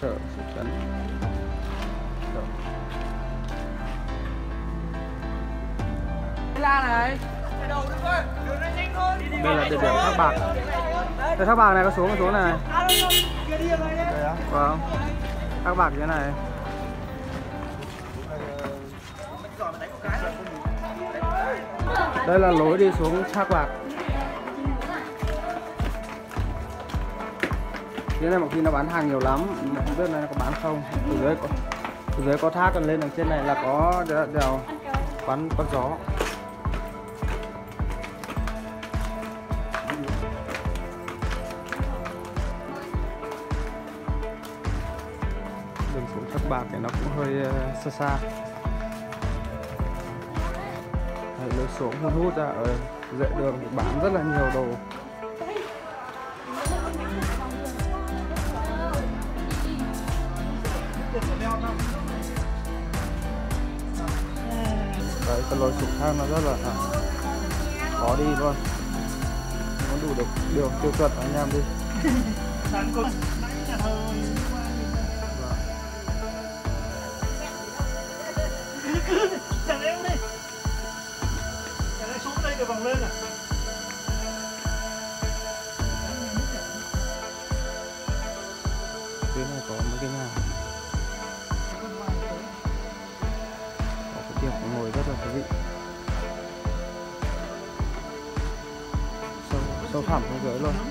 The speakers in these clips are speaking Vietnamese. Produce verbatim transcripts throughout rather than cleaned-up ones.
sở thị trấn. Này. Đây là địa điểm thác bạc. Cái thác bạc này có xuống có xuống này. Vâng. Thác bạc như thế này. Đây là lối đi xuống thác bạc. Cái này một khi nó bán hàng nhiều lắm, mà không biết này có bán không. Từ dưới có, từ dưới có thác, còn lên đằng trên này là có đèo quán quán gió. Đường xuống thác bạc này nó cũng hơi uh, xa xa. Lối xuống hun hút ra ở dãy đường thì bán rất là nhiều đồ. Đấy, cái lối xuống thang nó rất là khó đi luôn. Nó đủ được điều tiêu chuẩn anh em đi. Vòng lên à? Phía này có mấy cái nhà, có cái tiệm ngồi rất là thú vị. Sâu, sâu thẳm xuống dưới luôn.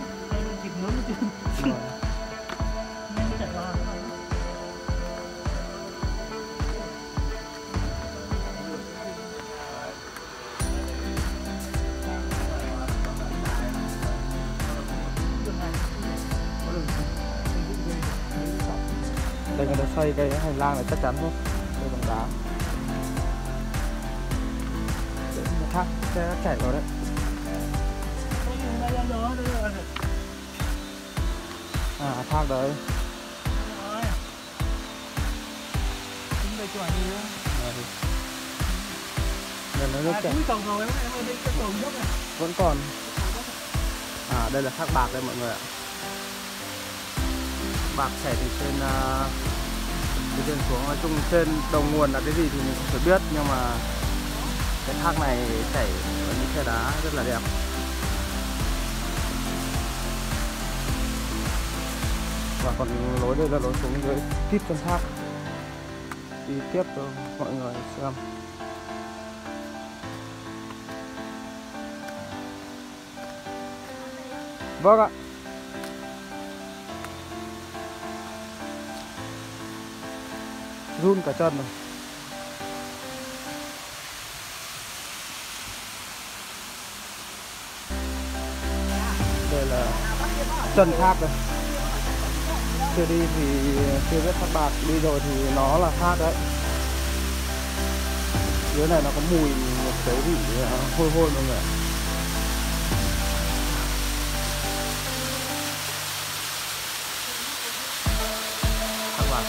Đây người ta xây cái hành lang này chắc chắn thôi, đây bằng đá. Để thác sẽ chảy vào đấy. À thác đấy. Đây nó nước chảy. Vẫn còn. À đây là thác bạc đây mọi người ạ. Bạc chảy từ trên uh, từ trên xuống, nói chung trên đầu nguồn là cái gì thì mình không thể biết, nhưng mà cái thác này chảy ở những khe đá rất là đẹp. Và còn lối đây là lối xuống dưới tít chân thác, đi tiếp cho mọi người xem. Vâng ạ. Run cả chân rồi. Đây là chân thác đây. Chưa đi thì chưa biết thác bạc, đi rồi thì nó là thác đấy. Dưới này nó có mùi một số vị hôi hôi mọi người ạ. Thác bạc.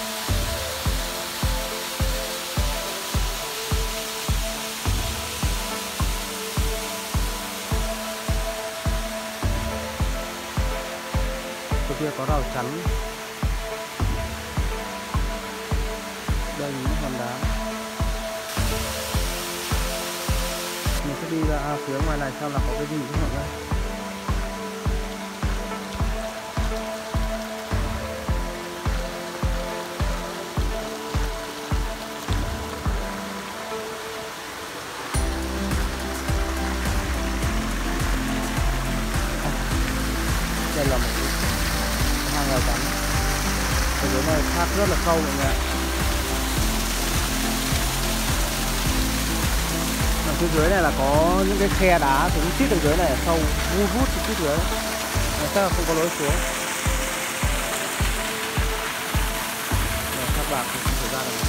Kia có rào chắn. Đây những hòn đá. Mình sẽ đi ra phía ngoài này xem là có cái gì không mọi người. Đây là một hang rào chắn. Ở dưới này thác rất là sâu mọi người ạ. Ở phía dưới này là có những cái khe đá xuống tít ở dưới này, sâu vu vút tít dưới. Này chắc là không có lối xuống. Đây, thác bạc thì không thể ra được.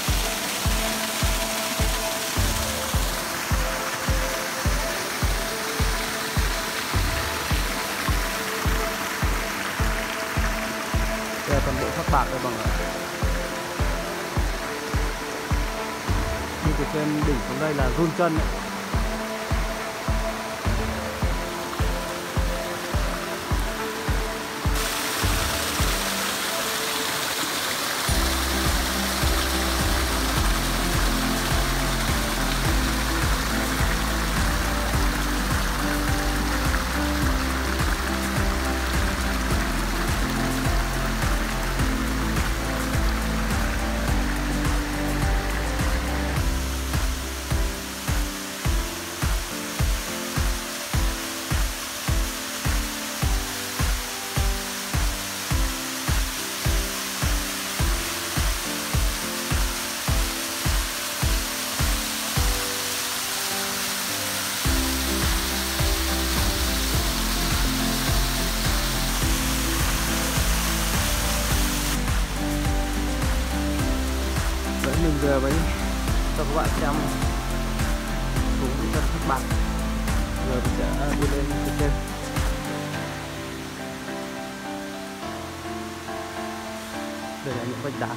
Đây là toàn bộ thác bạc đây mọi người. Đi từ trên đỉnh xuống đây là run chân ấy. các bạn xem xuống chân thác bạc. Giờ mình sẽ đi lên phía trên. Đây là những vách đá.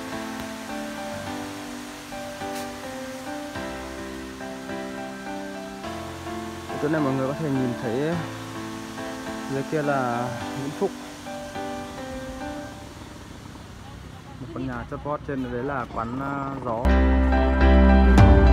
Chỗ này mọi người có thể nhìn thấy dưới kia là Nguyễn Phúc. Một con nhà chót vót, trên đấy là quán uh, gió.